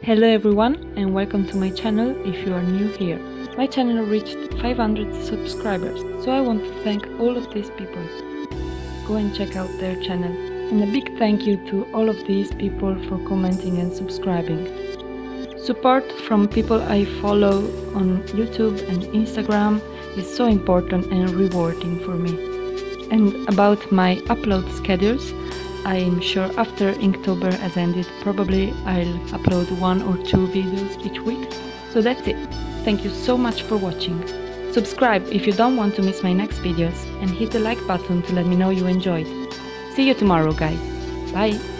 Hello everyone and welcome to my channel if you are new here. My channel reached 500 subscribers, so I want to thank all of these people. Go and check out their channel. And a big thank you to all of these people for commenting and subscribing. Support from people I follow on YouTube and Instagram is so important and rewarding for me. And about my upload schedules, I'm sure after Inktober has ended, probably I'll upload 1 or 2 videos each week. So that's it. Thank you so much for watching. Subscribe if you don't want to miss my next videos and hit the like button to let me know you enjoyed. See you tomorrow, guys. Bye!